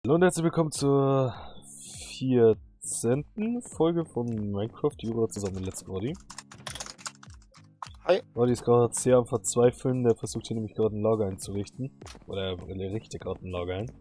Hallo und herzlich willkommen zur 14. Folge von Minecraft Jura zusammen mit Let's Brody. Hi. Brody ist gerade sehr am Verzweifeln, der versucht hier nämlich gerade ein Lager einzurichten. Oder er richtet gerade ein Lager ein.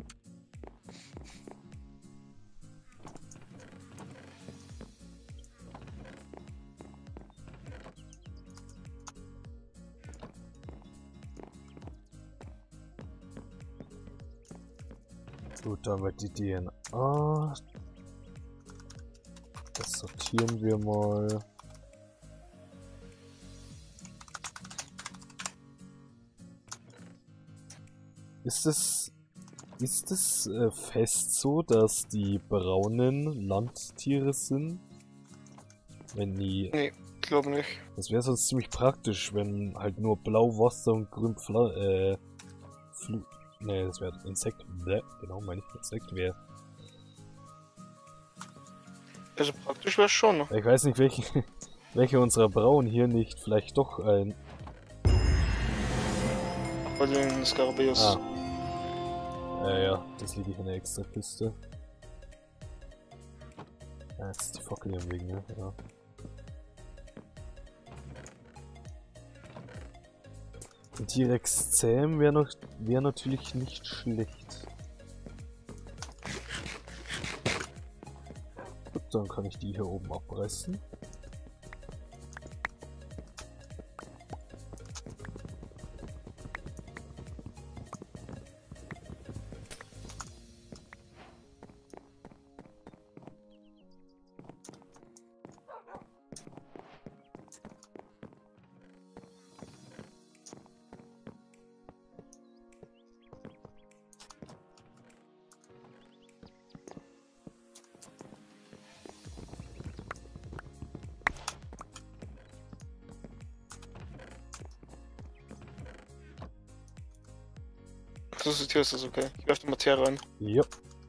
Gut, dann wird die DNA. Das sortieren wir mal. Ist es fest so, dass die braunen Landtiere sind? Wenn die... Nee, glaube nicht. Das wäre sonst ziemlich praktisch, wenn halt nur blau Wasser und grün ne, das wäre Insekt. Genau, meine ich Insekt wäre. Also praktisch wäre schon. Ich weiß nicht, welche unserer Brauen hier nicht vielleicht doch ein... Bei den Skarabäus. Ja, das liegt in der extra Kiste. Ja, jetzt ist die Fackel hier im Weg, ne? Ja. Ein T-Rex Zähm wäre natürlich nicht schlecht. Gut, dann kann ich die hier oben abreißen. So sortiert ist das okay. Ich werfe die Materie rein. Ja.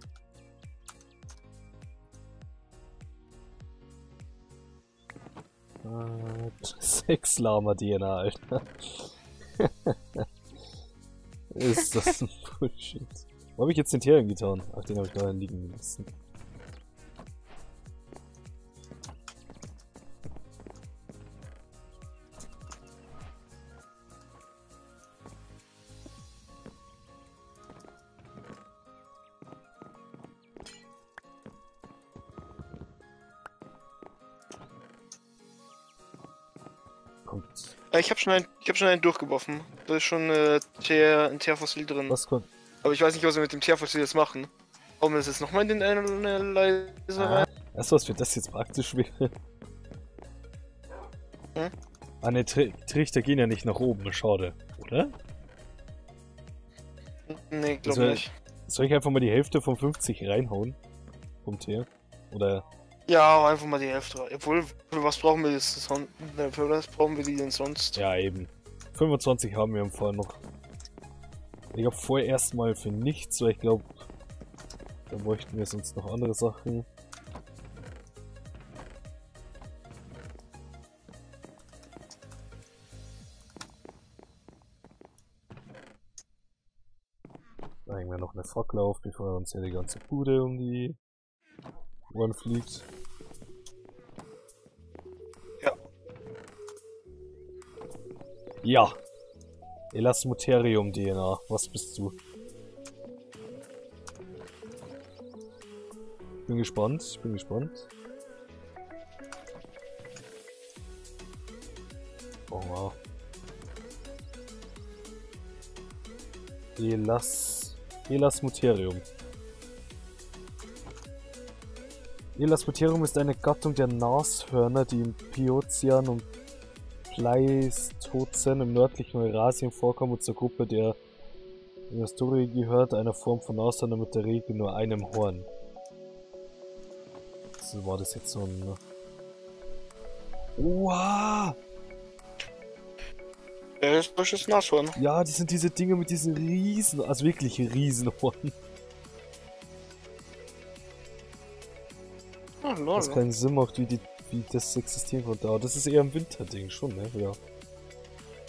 Äh, 6 Lama-DNA, Alter. Ist das ein Bullshit. Wo habe ich jetzt den Tieren getan? Ach, den habe ich da liegen gelassen. Kommt. Ich habe schon einen durchgeworfen. Da ist schon ein Teerfossil drin. Was kommt? Aber ich weiß nicht, was wir mit dem Teerfossil jetzt machen. Hauen wir das jetzt nochmal in den Analyzer rein? Weißt du, was für das jetzt praktisch wäre? Hm? Ah ne, Trichter gehen ja nicht nach oben, schade, oder? Nee, glaub Also, nicht. Soll ich einfach mal die Hälfte von 50 reinhauen? Vom Tier? Oder... Ja, einfach mal die Hälfte rein. Obwohl, für was brauchen wir das? Für was brauchen wir die denn sonst? Ja, eben. 25 haben wir im Fall noch. Ich glaube vorerst mal für nichts, weil ich glaube, da bräuchten wir sonst noch andere Sachen. Da hängen wir noch eine Fackel auf, bevor uns hier die ganze Bude um die Ohren fliegt. Ja. Ja. Elasmotherium DNA. Was bist du? Bin gespannt, ich bin gespannt. Oh wow. Elasmotherium. Elasmotherium ist eine Gattung der Nashörner, die im Pliozän und Pleistozän im nördlichen Eurasien vorkommen und zur Gruppe der Neostorie gehört, einer Form von Nashörner mit der Regel nur einem Horn. So war das jetzt so ein... Wow! Ja, das ist das Nashorn. Ja, die sind diese Dinge mit diesen riesen, also wirklich Riesenhorn. Ah, lol. Was keinen Sinn macht, wie das existieren konnte. Aber das ist eher ein Winterding schon, ne? Ja.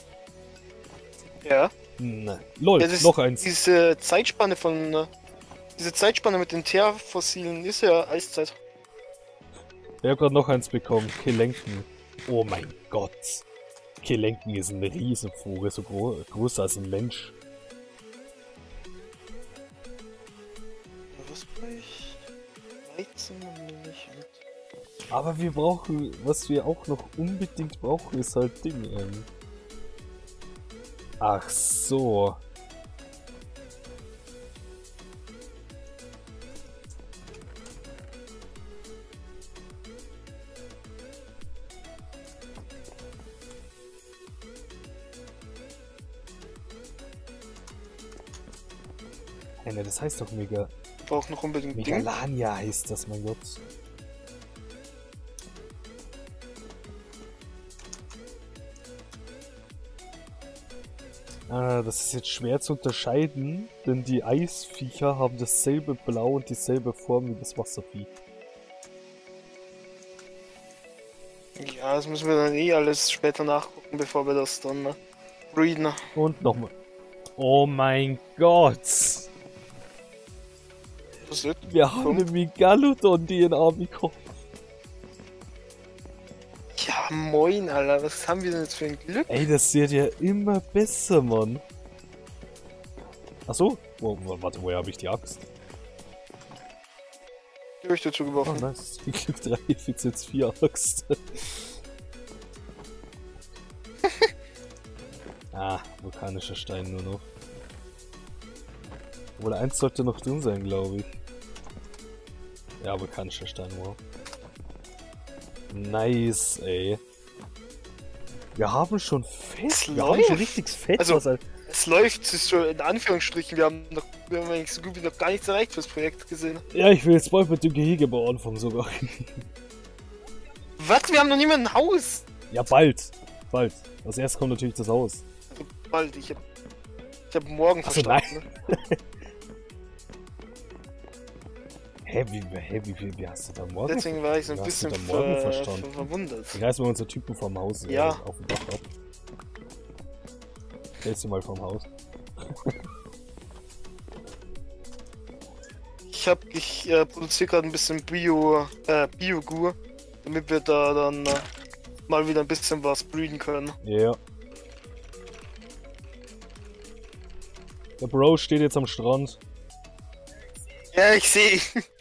Ja. Nein. LOL, Ja, das noch ist eins. diese Zeitspanne von Diese Zeitspanne mit den Teerfossilen ist ja Eiszeit. Ich habe gerade noch eins bekommen. Kelenken. Oh mein Gott. Kelenken ist ein Riesenvogel, so größer als ein Mensch. Was brauche ich? Weizen und Milch und... Aber wir brauchen, was wir auch noch unbedingt brauchen, ist halt Ding. Ach so. Hey, ne, das heißt doch Mega. Ich brauche noch unbedingt Ding. Megalania heißt das, mein Gott. Das ist jetzt schwer zu unterscheiden, denn die Eisviecher haben dasselbe Blau und dieselbe Form wie das Wasservieh. Ja, das müssen wir dann eh alles später nachgucken, bevor wir das dann breeden. Und nochmal. Oh mein Gott! Was ist? Wir haben eine Megalodon-DNA bekommen. Ja, moin, Alter. Was haben wir denn jetzt für ein Glück? Ey, das wird ja immer besser, Mann. Achso? Warte, woher habe ich die Axt? Die habe ich dazu Oh, geworfen. nice. Glück 3, Effizienz 4 Axt. Vulkanischer Stein nur noch. Obwohl, eins sollte noch drin sein, glaube ich. Ja, vulkanischer Stein, wow. Nice, ey. Wir haben schon fett. Wir haben schon richtig fett. Also, was, es läuft, es ist schon in Anführungsstrichen. Wir haben eigentlich so gut wie noch gar nichts erreicht fürs Projekt gesehen. ja, ich will jetzt bald mit dem Gehegebau anfangen sogar. Was? Wir haben noch nicht mal ein Haus! Ja, bald. Bald. Als erstes kommt natürlich das Haus. Also bald, ich hab morgen Ach so, verstanden. Ne? Wie hast du da morgen? Deswegen war ich so ein Wie hast du bisschen da morgen verstanden? verwundert. Ich weiß, wenn unser Typen vom Haus Ja. auf dem Dach hat. Stellst du mal vom Haus. Ich produziere gerade ein bisschen Biogur, damit wir da dann mal wieder ein bisschen was breeden können. Ja. Der Bro steht jetzt am Strand. Ja, ich sehe.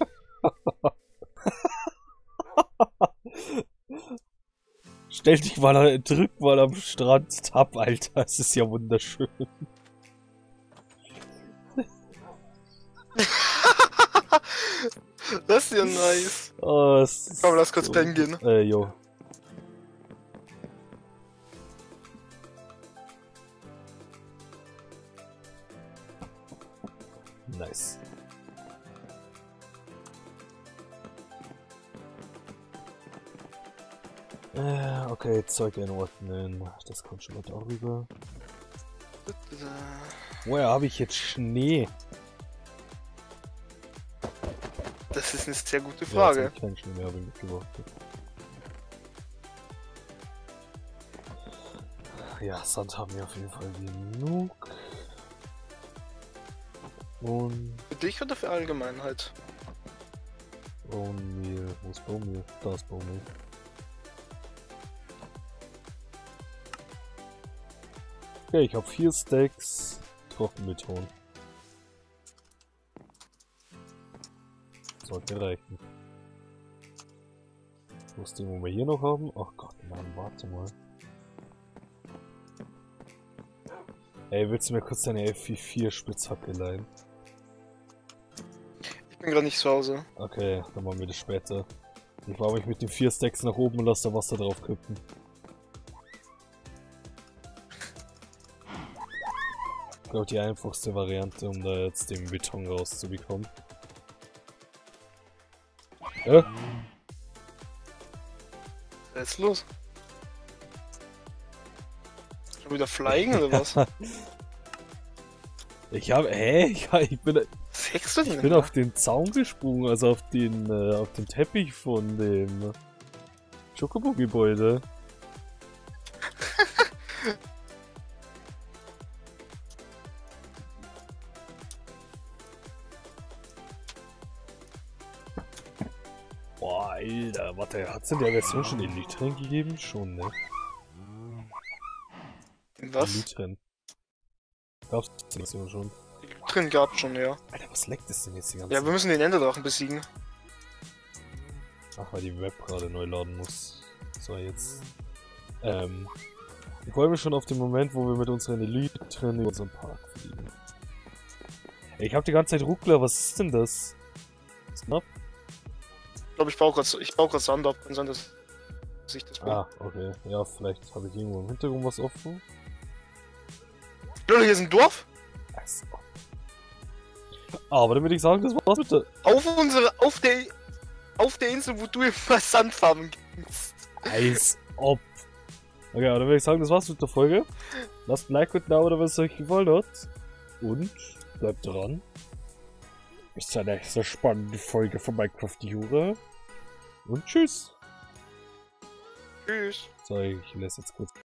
Stell dich mal, drück mal am Strand Tab, Alter. Es ist ja wunderschön. Das ist ja nice. Oh, es ist Komm, lass kurz so pennen gehen. Jo. Nice. Okay, Zeug einordnen. Das kommt schon mal darüber. Woher habe ich jetzt Schnee? Das ist eine sehr gute Ja, Frage. jetzt hab ich keinen Schnee mehr, habe ich mitgebracht. Ja, Sand haben wir auf jeden Fall genug. Und Für dich oder für Allgemeinheit? Baummehl. Wo ist Baummehl? Da ist Baummehl. Okay, ich habe 4 Stacks Trockenbeton. Sollte reichen. Wo ist den, wo wir hier noch haben? Ach Gott, Mann, warte mal. Ey, willst du mir kurz deine FV4 Spitzhacke leihen? Ich bin gerade nicht zu Hause. Okay, dann machen wir das später. Ich baue mich mit den 4 Stacks nach oben und lasse da Wasser drauf kippen. Ich glaube, die einfachste Variante, um da jetzt den Beton rauszubekommen. Ja? Was ist los? Schon wieder fliegen oder was? Ich habe, ich bin Sechst du denn? Ich bin auf den Zaun gesprungen, also auf den Teppich von dem Chocobo-Gebäude. Boah, Alter, warte, hat's in der Version schon Elytren gegeben? Schon, ne? Was? Elytren. Gab's in der Version schon? Drin gab schon, ja. Alter, was leckt das denn jetzt die ganze Ja, Zeit? wir müssen den Enderdrachen besiegen. Ach, weil die Web gerade neu laden muss. So, jetzt. Ich freue mich schon auf den Moment, wo wir mit unseren Elytren in unseren Park fliegen. Ey, ich hab die ganze Zeit Ruckler, was ist denn das? Was knapp? Ich glaube, ich baue grad Sand ab. Kann sein, dass ich das baue. Ah, okay. Ja, vielleicht habe ich irgendwo im Hintergrund was offen. Leute, hier ist ein Dorf. Als ob. Aber dann würde ich sagen, das war's bitte. Auf der Insel, wo du immer Sand farmen kannst. Als ob. Okay, aber dann würde ich sagen, das war's mit der Folge. Lasst ein Like und ein Abo, wenn es euch gefallen hat. Und bleibt dran. Bis zur nächsten spannenden Folge von Minecraft Jura. Und tschüss. Tschüss. So, ich lässt jetzt kurz.